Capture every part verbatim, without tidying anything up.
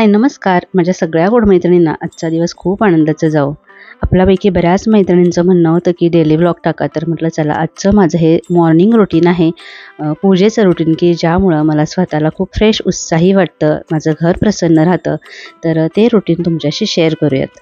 हाय नमस्कार. माझ्या सगळ्या गोड मैत्रिणींना आजचा दिवस खूप आनंदाचा जाओ. आपल्यापैकी बऱ्याच मैत्रिणींचं म्हणणं होतं की डेली व्लॉग टाका, तर म्हटलं चला आजचं माझं हे मॉर्निंग रुटीन आहे, अ, पूजेचं रुटीन, की ज्यामुळं मला स्वतःला खूप फ्रेश उत्साही वाटतं, माझं घर प्रसन्न राहतं. तर ते रुटीन तुमच्याशी शेअर करूयात.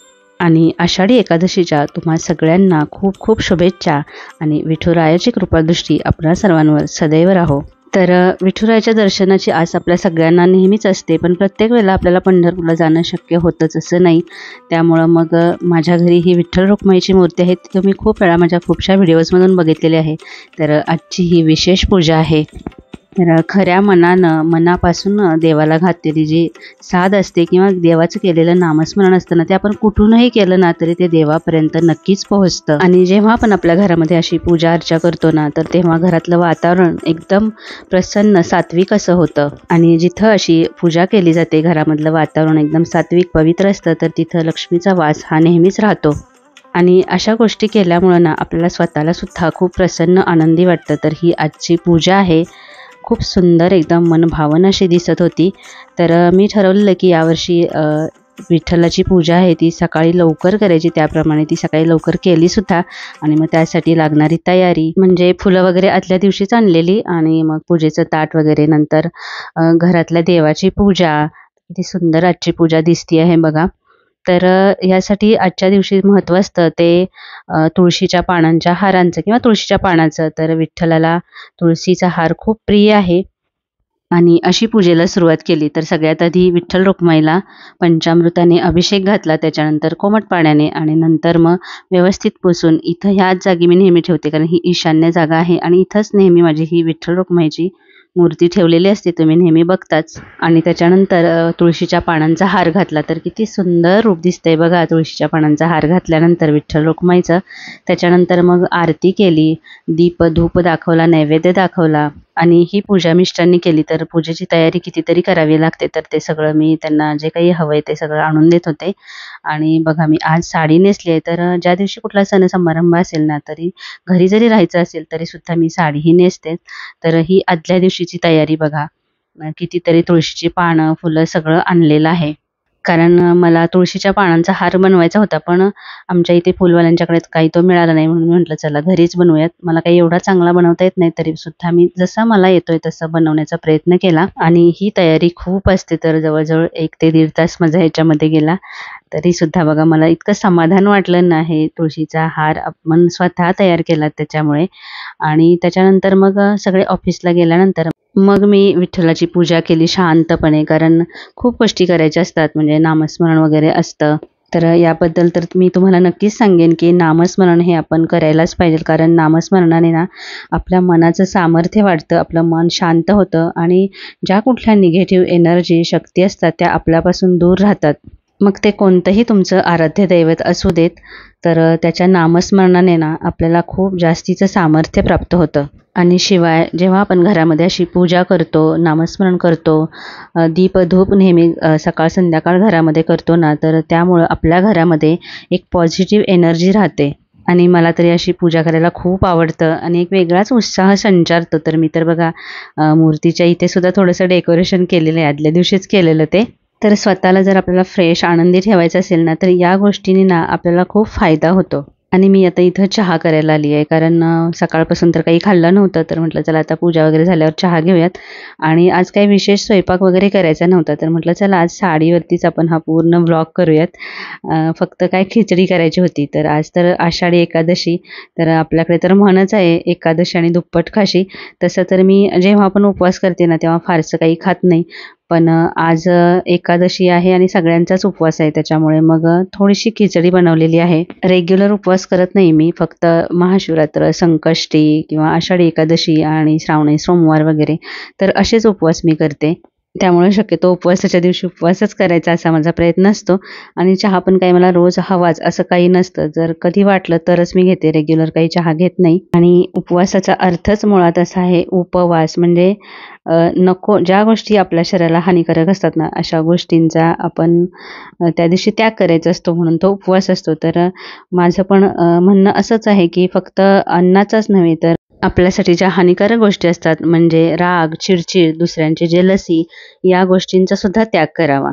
आणि आषाढी एकादशीच्या तुम्हा सगळ्यांना खूप खूप शुभेच्छा आणि विठुरायाची कृपादृष्टी आपल्या सर्वांवर सदैव राहो. तर अ, विठुरायाच्या दर्शनाची आस आपल्या सगळ्यांना नेहमीच असते, पण प्रत्येक वेळेला आपल्याला पंढरपूरला जाणं शक्य होतंच असं नाही. त्यामुळं मग अ, माझ्या घरी ही विठ्ठल रुक्माईची मूर्ती आहे, ती तुम्ही खूप वेळा माझ्या खूपशा व्हिडिओजमधून बघितलेली आहे. तर अ, आजची ही विशेष पूजा आहे. तर अ, खऱ्या मनानं मनापासून अ, देवाला घातलेली जी साध असते किंवा देवाचं केलेलं नामस्मरण असतं ना, ते आपण कुठूनही केलं ना तरी ते देवापर्यंत नक्कीच पोहोचतं. आणि जेव्हा आपण आपल्या घरामध्ये अशी पूजा अर्चा करतो ना, तर तेव्हा घरातलं वातावरण एकदम प्रसन्न सात्विक असं होतं. आणि जिथं अशी पूजा केली जाते, घरामधलं वातावरण एकदम सात्विक पवित्र असतं, तर तिथं लक्ष्मीचा वास हा नेहमीच राहतो. आणि अशा गोष्टी केल्यामुळं ना आपल्याला स्वतःला सुद्धा खूप प्रसन्न आनंदी वाटतं. तर ही आजची पूजा आहे, खूप सुंदर एकदम मनभावन अशी दिसत होती. तर अ, मी ठरवलेलं की यावर्षी अ, विठ्ठलाची पूजा आहे ती सकाळी लवकर करायची, त्याप्रमाणे ती सकाळी लवकर केलीसुद्धा. आणि मग त्यासाठी लागणारी तयारी म्हणजे फुलं वगैरे आदल्या दिवशीच आणलेली, आणि मग पूजेचं ताट वगैरे, नंतर अ, घरातल्या देवाची पूजा. किती सुंदर आजची पूजा दिसती आहे बघा. तर अ, यासाठी आजच्या दिवशी महत्त्व असतं ते अ, तुळशीच्या पानांच्या हारांचं किंवा तुळशीच्या पानाचं. तर विठ्ठलाला तुळशीचा हार खूप प्रिय आहे. आणि अशी पूजेला सुरुवात केली तर सगळ्यात आधी विठ्ठल रुक्माईला पंचामृताने अभिषेक घातला, त्याच्यानंतर कोमट पाण्याने, आणि नंतर मग व्यवस्थित पुसून इथं ह्याच जागी मी नेहमी ठेवते, कारण ही ईशान्य जागा आहे आणि इथंच नेहमी माझी ही विठ्ठल रुक्माईची मूर्ती ठेवलेली असते, तुम्ही नेहमी बघताच. आणि त्याच्यानंतर अ, तुळशीच्या पानांचा हार घातला, तर किती सुंदर रूप दिसतंय बघा तुळशीच्या पानांचा हार घातल्यानंतर विठ्ठल रुक्माईचं. त्याच्यानंतर मग आरती केली, दीप धूप दाखवला, नैवेद्य दाखवला. आणि ही पूजा मिस्टरांनी केली, तर पूजेची तयारी कितीतरी करावी लागते, तर ते सगळं मी त्यांना जे काही हवंय ते सगळं आणून देत होते. आणि बघा मी आज साडी नेसली आहे, तर अ, ज्या दिवशी कुठला सण समारंभ असेल ना, तरी घरी जरी राहायचं असेल तरी सुद्धा मी साडीही नेसते. तर ही आदल्या दिवशीची तयारी बघा. अ, कितीतरी तुळशीची पानं, फुलं सगळं आणलेलं आहे. कारण अ, मला तुळशीच्या पानांचा हार बनवायचा होता, पण अ, आमच्या इथे फुलवाल्यांच्याकडे काही तो मिळाला नाही, म्हणून मी म्हटलं चला घरीच बनवूयात. मला काही एवढा चांगला बनवता येत नाही, तरी सुद्धा मी जसा मला येतोय तसं बनवण्याचा प्रयत्न केला. आणि ही तयारी खूप असते, तर जवळ-जवळ एक ते दीड तास माझा ह्याच्यामध्ये गेला. तरी सुद्धा बघा मला इतकं समाधान वाटलं ना, हे तुळशीचा हार आपण स्वतः तयार केला त्याच्यामुळे. आणि त्याच्यानंतर मग अ, सगळे ऑफिसला गेल्यानंतर मग मी विठ्ठलाची पूजा केली शांतपणे, कारण खूप गोष्टी करायच्या असतात, म्हणजे नामस्मरण वगैरे असतं. तर याबद्दल तर मी तुम्हाला नक्कीच सांगेन की नामस्मरण हे आपण करायलाच पाहिजे, कारण नामस्मरणाने ना आपल्या मनाचं सामर्थ्य वाढतं, आपलं मन शांत होतं, आणि ज्या कुठल्या निगेटिव्ह एनर्जी शक्ती असतात त्या आपल्यापासून दूर राहतात. मग ते कोणतंही तुमचं आराध्य दैवत असू देत, तर अ, त्याच्या नामस्मरणाने ना आपल्याला खूप जास्तीचं सामर्थ्य प्राप्त होतं. आणि शिवाय जेव्हा आपण घरामध्ये अशी पूजा करतो, नामस्मरण करतो, अ, दीप धूप नेहमी अ, सकाळ संध्याकाळ घरामध्ये करतो ना, तर त्यामुळं आपल्या घरामध्ये एक पॉझिटिव्ह एनर्जी राहते. आणि मला तरी अशी पूजा करायला खूप आवडतं आणि एक वेगळाच उत्साह संचारतो. तर मी तर बघा अ, मूर्तीच्या इथे सुद्धा थोडंसं डेकोरेशन केलेलं आहे, आदल्या दिवशीच केलेलं ते. तर स्वतःला जर आपल्याला फ्रेश आनंदी ठेवायचं असेल ना, तर या गोष्टींनी ना आपल्याला खूप फायदा होतो. आणि मी आता इथं चहा करायला आली आहे, कारण अ, सकाळपासून तर काही खाल्लं नव्हतं, तर म्हटलं चला आता पूजा वगैरे झाल्यावर चहा घेऊयात. आणि आज काही विशेष स्वयंपाक वगैरे करायचा नव्हता, तर म्हटलं चला आज साडीवरतीच आपण हा पूर्ण व्लॉग करूयात. अ, फक्त काय खिचडी करायची होती. तर आज तर आषाढी एकादशी, तर आपल्याकडे तर म्हणच आहे एकादशी आणि दुप्पट खाशी. तसं तर मी जेव्हा पण उपवास करते ना, तेव्हा फारसं काही खात नाही. पण अ, आज अ, एकादशी आहे आणि सगळ्यांचाच उपवास आहे, त्याच्यामुळे मग अ, थोडीशी खिचडी बनवलेली आहे. रेग्युलर उपवास करत नाही मी, फक्त महाशिवरात्र, संकष्टी किंवा आषाढी एकादशी आणि श्रावणी सोमवार वगैरे, तर असेच उपवास मी करते. त्यामुळे शक्यतो उपवासाच्या दिवशी उपवासच करायचा असा माझा प्रयत्न असतो. आणि चहा पण काही मला रोज हवाच असं काही नसतं, जर कधी वाटलं तरच मी घेते, रेग्युलर काही चहा घेत नाही. आणि उपवासाचा अर्थच मुळात असा आहे उपवास, म्हणजे अ, नको ज्या गोष्टी आपल्या शरीराला हानिकारक असतात ना, अशा गोष्टींचा आपण अ, त्या दिवशी त्याग करायचा असतो, म्हणून तो उपवास असतो. तर अ, माझं पण अ, म्हणणं असंच आहे की फक्त अन्नाचाच नव्हे, तर आपल्यासाठी ज्या हानिकारक गोष्टी असतात, म्हणजे राग, चिडचिड, दुसऱ्यांची जेलसी, या गोष्टींचा सुद्धा त्याग करावा.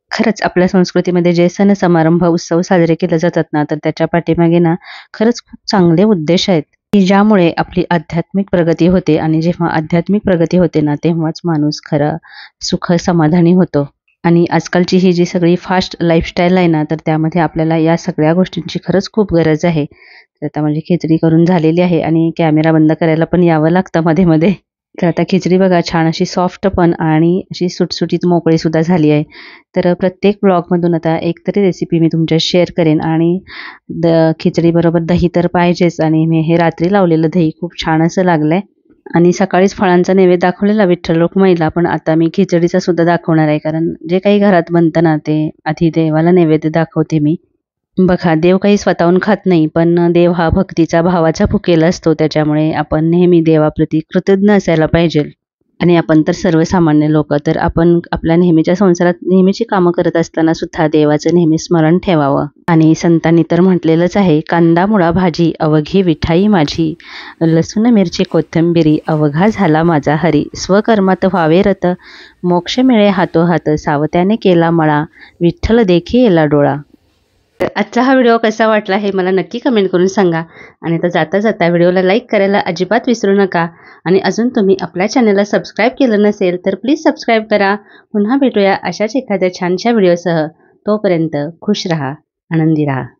खरंच आपल्या संस्कृतीमध्ये जे सण समारंभ उत्सव साजरे केले जातात ना, तर त्याच्या पाठीमागे ना खरंच खूप चांगले उद्देश आहेत, की ज्यामुळे आपली आध्यात्मिक प्रगती होते आणि जेव्हा आध्यात्मिक प्रगती होते ना, तेव्हाच माणूस खरा सुख समाधानी होतो. आणि आजकालची ही जी सगळी फास्ट लाईफस्टाईल आहे ना, तर त्यामध्ये आपल्याला या सगळ्या गोष्टींची खरंच खूप गरज आहे. तर आता माझी खिचडी करून झालेली आहे आणि कॅमेरा बंद करायला पण यावं लागतं मध्ये-मध्ये. तर आता खिचडी बघा छान अशी सॉफ्ट पण आणि अशी सुटसुटीत मोकळी सुद्धा झाली आहे. तर प्रत्येक ब्लॉगमधून आता एक तरी रेसिपी मी तुमच्याशी शेअर करेन आणि द खिचडीबरोबर दही तर पाहिजेच आणि मी हे रात्री लावलेलं दही खूप छान असं लागलंय. आणि सकाळीच फळांचा नैवेद्य दाखवलेला विठ्ठल रुक्माईला, पण आता मी खिचडीचा सुद्धा दाखवणार आहे. कारण जे काही घरात बनतं ना, ते आधी देवाला नैवेद्य दाखवते मी. बघा, देव काही स्वतःहून खात नाही, पण देव हा भक्तीचा, भावाचा भुकेला असतो. त्याच्यामुळे आपण नेहमी देवाप्रती कृतज्ञ असायला पाहिजे. आणि आपण तर सर्वसामान्य लोकं, तर आपण आपल्या नेहमीच्या संसारात नेहमीची कामं करत असताना सुद्धा देवाचं नेहमी स्मरण ठेवावं. आणि संतांनी तर म्हटलेलंच आहे, कांदा मुळा भाजी अवघी विठाई माझी, लसूण मिरची कोथिंबिरी अवघा झाला माझा हरी, स्वकर्मात व्हावे रत, मोक्ष मिळे हातोहात, सावत्याने केला मळा, विठ्ठल देखी येला डोळा. तर आजचा हा व्हिडिओ कसा वाटला हे मला नक्की कमेंट करून सांगा. आणि आता जाता जाता व्हिडिओला लाईक करायला अजिबात विसरू नका. आणि अजून तुम्ही आपल्या चॅनलला सबस्क्राईब केलं नसेल तर प्लीज सबस्क्राईब करा. पुन्हा भेटूया अशाच एखाद्या छानशा व्हिडिओसह. तोपर्यंत खुश राहा, आनंदी राहा.